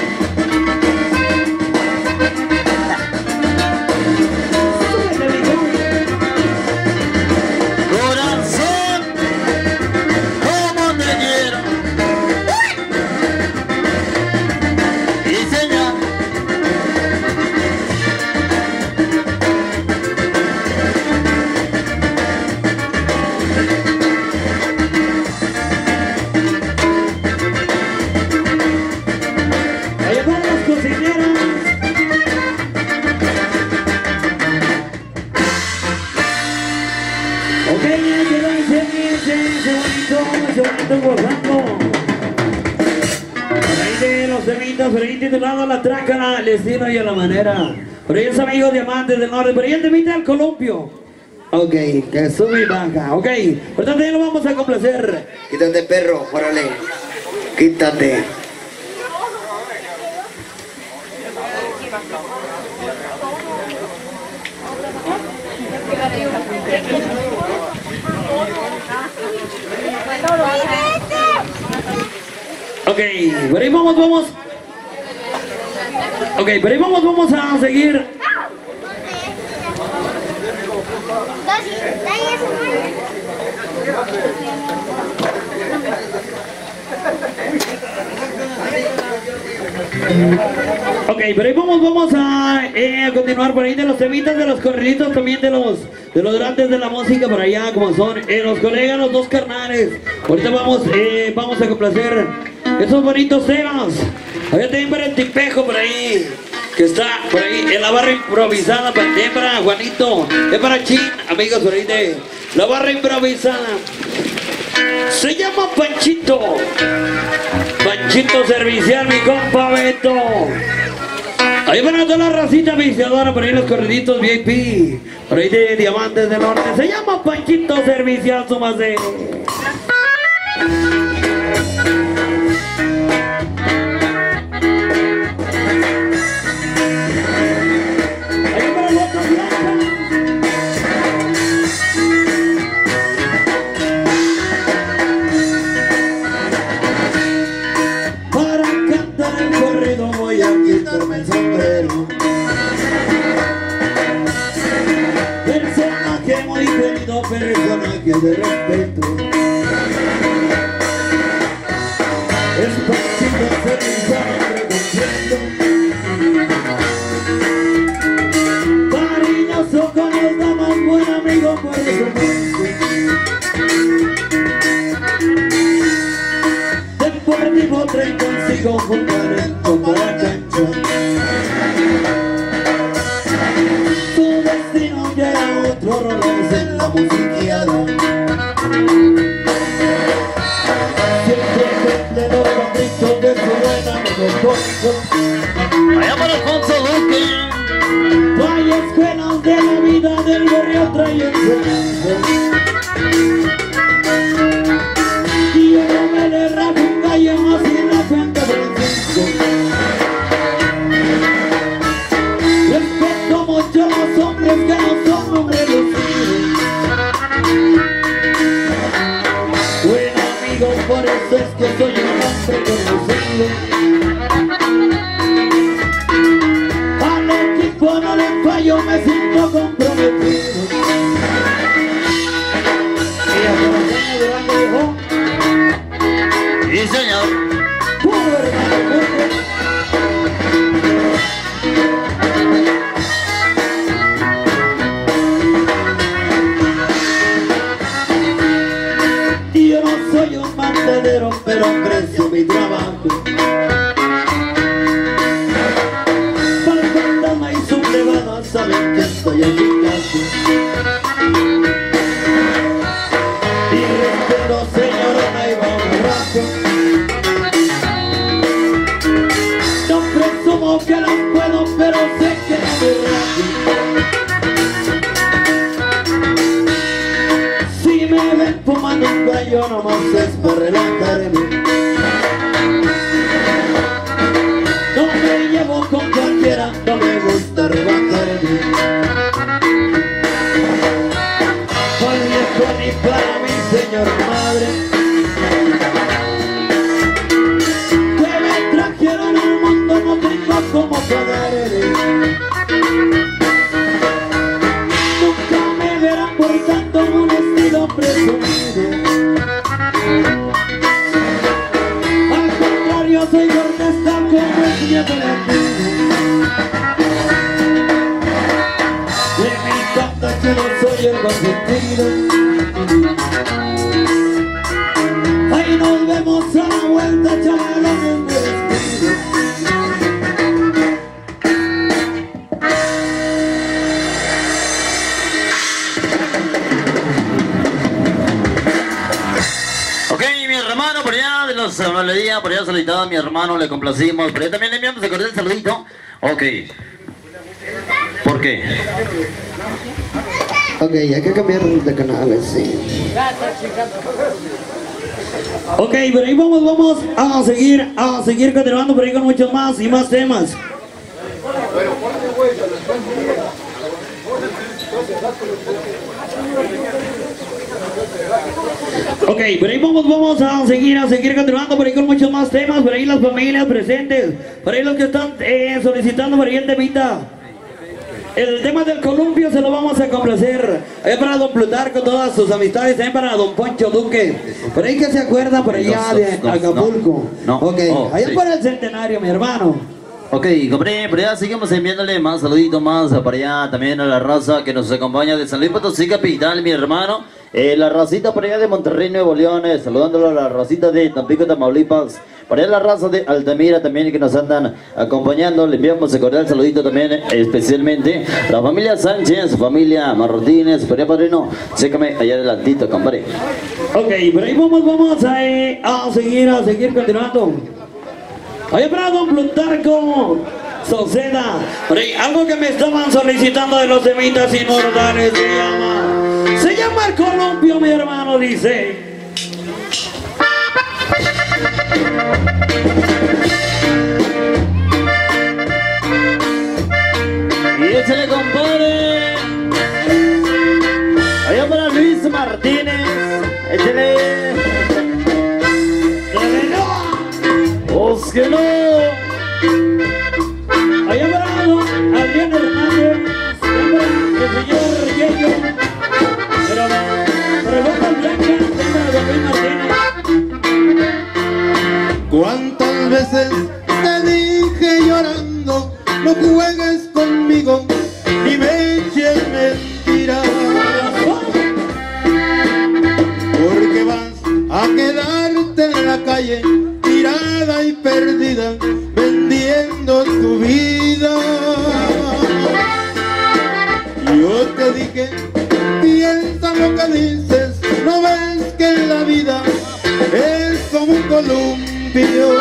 Súbete, mijo. Corazón, como te quiero. Y señor. Allá van las cocineras. Ok, ya quedó ese ese ese bonito, ese bonito gozando. Por ahí de los temitas, por ahí titulado La Trácala, al estilo y a la manera. Por ahí es amigos diamantes del norte, por ahí el temita del columpio. Ok, que sube y baja, ok. Por tanto ya lo vamos a complacer. Quítate, perro, órale. Quítate. Ok, por ahí vamos, vamos. Ok, por ahí vamos, vamos a seguir. Ok, pero ahí vamos, vamos a, eh, a continuar por ahí de los temitas, de los corriditos también de los de los grandes de la música por allá, como son eh, los colegas, los dos carnales. Ahorita vamos, eh, vamos a complacer esos bonitos temas. Allá también para el tipejo por ahí, que está por ahí en la barra improvisada, para también para Juanito, es para Chin, amigos por ahí de la barra improvisada. Se llama Panchito. Panchito servicial, mi compa Beto. Ahí van a toda la racita viciadora, por ahí los corriditos V I P, por ahí de Diamantes del Norte. Se llama Panchito servicial, súmase. Ahí van los otros blancos. Para cantar el corrido voy a quitarme el sombrero. Personaje muy querido, personaje de respeto. Es Panchito servicial, hombre completo. Cariñoso con los damas, buen amigo por supuesto. Deportivo trae consigo fundamento para cancha. Su destino ya era otro, roles en la musiqueada. Siempre cumple los caprichos de su buen amigo Poncho. Allá para Alfonso Duque. Hay escuelas de la vida del barrio trae enseñanza. Y yo no me le rajo un gallo más en la cuenta Francisco. Respeto mucho a los hombres que no son hombres lucidos. Buen amigo, por eso es que soy un Sí, señor. Yo no soy un mandadero, pero aprecio mi trabajo. Fantasma y sublevada saben que estoy en mi casa. Y respeto, señorona, y va borracho. No presumo que las puedo, pero sé que no me rajo. Si me ven fumando un gallo, nomás es por relajarme. No me llevo con cualquiera, no me gusta rebajarme. Para viejo ni para mi señor madre, que me trajeron al mundo, no tengo como pagarle. Nunca me verán portando un estilo presumido. Al contrario, soy cortesta como el nieto latino. De mi tata que no soy el consentido. Ahí nos vemos a la vuelta, chavalones, me despido. Ok, mi hermano, por allá de los melodía, por allá solicitado a mi hermano, le complacimos. Por allá también le enviamos el cordial saludito. Ok. ¿Por qué? Ok, hay que cambiar de canales, sí. Ok, pero ahí vamos, vamos a seguir, a seguir continuando por ahí con muchos más y más temas. Ok, por ahí vamos, vamos a seguir, a seguir continuando por ahí con muchos más temas, por ahí las familias presentes, por ahí los que están eh, solicitando por ahí el temita. El tema del columpio se lo vamos a complacer. Ahí para don Plutarco, todas sus amistades, también para don Poncho Duque. Por ahí que se acuerda por allá de Acapulco. No, no, ok, oh, allá sí. para el centenario, mi hermano. Ok, compré, por allá seguimos enviándole más saluditos más para allá también a la raza que nos acompaña de San Luis Potosí capital, mi hermano. Eh, la racita por allá de Monterrey, Nuevo León, eh, saludándolo a la racita de Tampico, Tamaulipas. Por allá la raza de Altamira también que nos andan acompañando. Le enviamos el cordial saludito también, eh, especialmente a la familia Sánchez, familia Marrotines. Por allá, padrino, sécame allá adelantito, compadre. Ok, por ahí vamos, vamos a, eh, a seguir, a seguir continuando. Allá para don Plutarco Sauceda, por ahí algo que me estaban solicitando de los semitas inmortales se llama, se llama el columpio, mi hermano, dice. Y échale, compadre. Allá para Luis Martínez, échale. ¡Os que no! Allá para don Adrián Hernández, siempre el señor Yello, pero la rebota blanca, siempre don Luis Martínez. ¿Cuántas veces te dije llorando, no juegues conmigo, ni me eches mentiras? Porque vas a quedarte en la calle, tirada y perdida, vendiendo tu vida. Yo te dije, piensa lo que dices, no ves que la vida es como un columpio.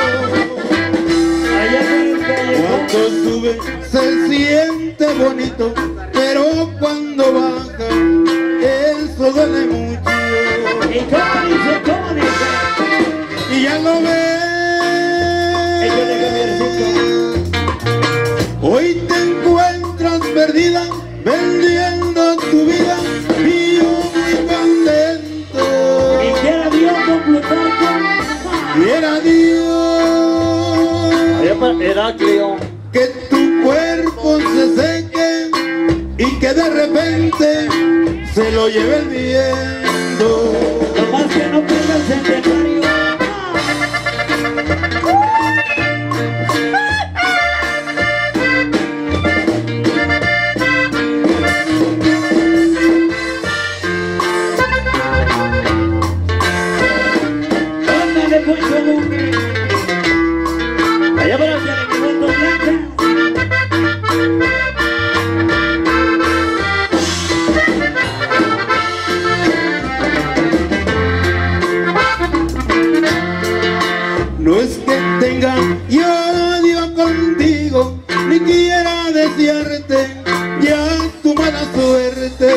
Cuando sube se siente bonito, pero cuando baja eso duele mucho. ¿Y cómo dice? ¿Cómo dice? Y ya lo ves. Hoy te encuentras perdida, vendiendo tu vida, y yo muy contento. Y quiera Dios, don Plutarco, quiera Dios, Allá para Heraclio, que tu cuerpo se seque y que de repente se lo lleve el viento. nomás que no pierda el centenario. Poncho Duque. Allá para allá de mi voto blanca. No es que tenga yo odio contigo, ni quiera desearte ya tu mala suerte.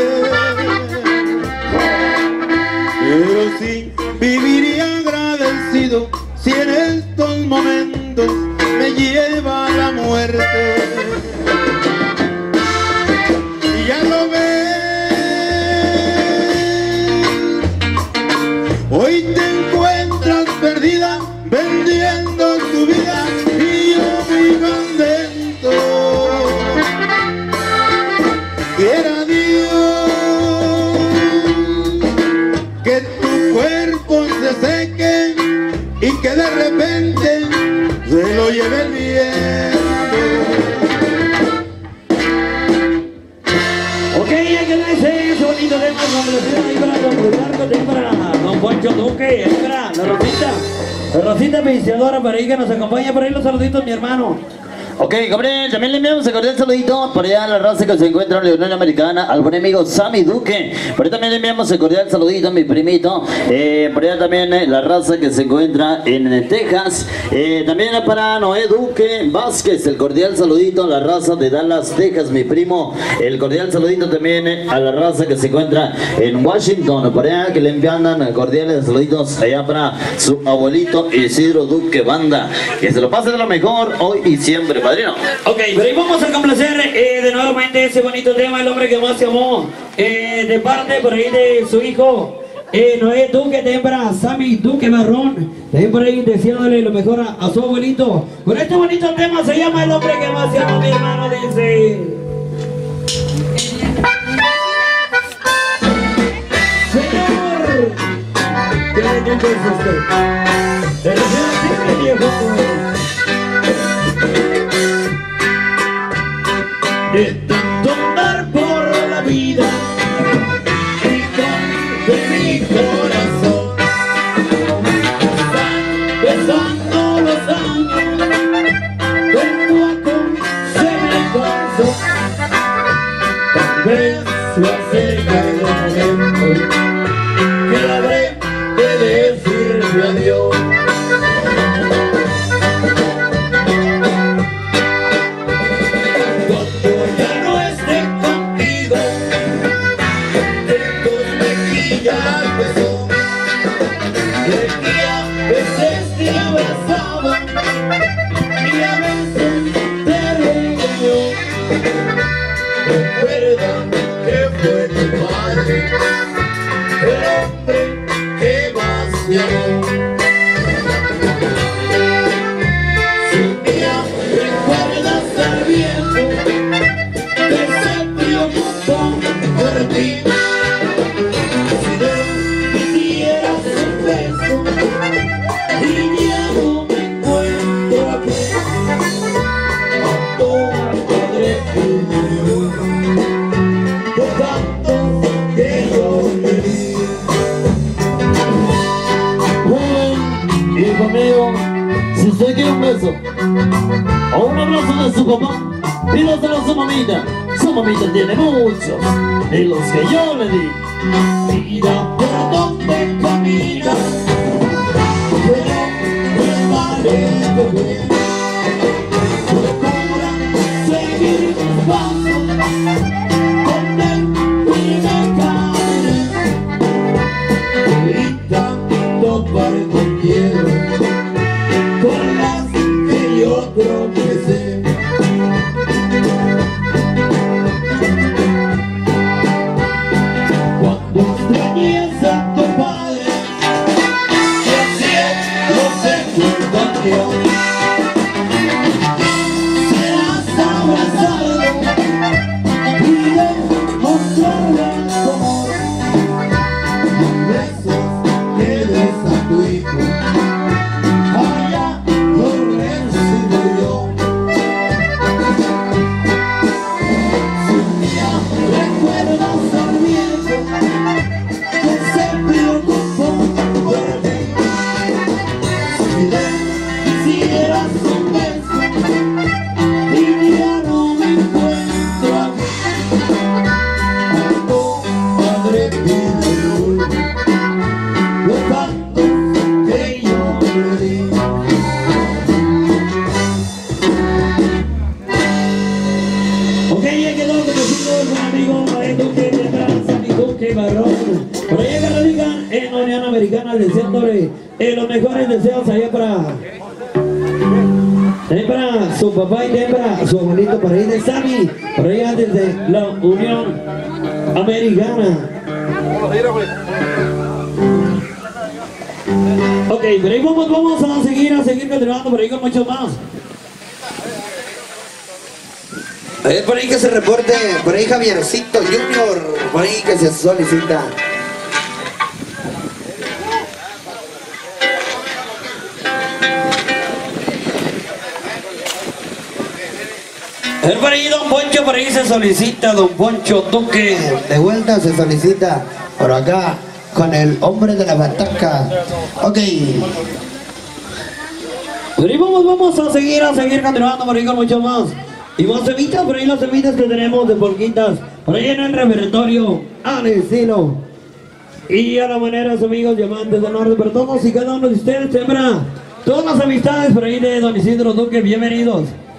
Pero sí viviría agradecido si en estos momentos me lleva la muerte. Y ya lo ves, hoy te encuentras perdida vendiendo tu vida y yo muy contento. Quiera Dios que tu cuerpo se seque y que de repente se lo lleve el viento. Ok, ya que le hice ese bonito tema, complacido ahí para don Plutarco, también para don Poncho Duque, ahí para la Rosita, la Rosita Viciadora, para ahí que nos acompaña, por ahí los saluditos, mi hermano. Ok, Gabriel, también le enviamos un cordial saludito por allá a la raza que se encuentra en la Unión Americana, al buen amigo Sammy Duque. Por ahí también le enviamos un cordial saludito a mi primito. Eh, por allá también eh, la raza que se encuentra en eh, Texas. Eh, también para Noé Duque Vázquez, el cordial saludito a la raza de Dallas, Texas, mi primo. El cordial saludito también eh, a la raza que se encuentra en Washington. Por allá que le envían eh, cordiales saluditos allá para su abuelito Isidro Duque Banda. Que se lo pase de lo mejor hoy y siempre, padrino. Ok, pero ahí vamos a complacer eh, de nuevamente ese bonito tema, el hombre que más se amó, eh, de parte por ahí de su hijo eh, Noé Duque, también para Sammy Duque Marrón, también por ahí deseándole lo mejor a, a su abuelito. Con este bonito tema se llama El hombre que más se amó, mi hermano, dice. Señor, ¿qué bonito es usted? Se lo siempre, viejo. De tanto andar por la vida y con de mi corazón están besando los años, el cuaco se me cansó. Tal vez lo acerca el momento que le habré de decirle adiós. Si usted quiere un beso o un abrazo de su papá, pídaselo a su mamita. Su mamita tiene muchos de los que yo le di. Mira por donde camina, pero prepárate bien. Procura seguir tus pasos con el primer camino, evitando parte quiero con las que yo tropecé. Cuando extrañes a tu padre, que al cielo se fue contigo, serás abrazado y demostrarle tu amor. Besos que des a tu hijo, allá lo recibo yo. Si un día recuerdas al viejo que se preocupó por ti, eh, los mejores deseos allá para, también para su papá y también para su abuelito, por ahí de Sammy, por allá desde la Unión Americana. Ok, pero ahí vamos, vamos a seguir, a seguir continuando por ahí con muchos más. A ver, por ahí que se reporte, por ahí Javiercito Junior, por ahí que se solicita. A ver, por ahí Don Poncho, por ahí se solicita Don Poncho Duque. De vuelta se solicita por acá con el hombre de la bataca. Ok. Por ahí vamos, vamos a seguir, a seguir continuando por ahí con muchos más. Y más semitas, por ahí las semitas que tenemos de polquitas, por ahí en el repertorio, al estilo y a la manera, sus amigos diamantes del norte, pero todos y cada uno de ustedes, siempre, todas las amistades por ahí de Don Isidro Duque, bienvenidos.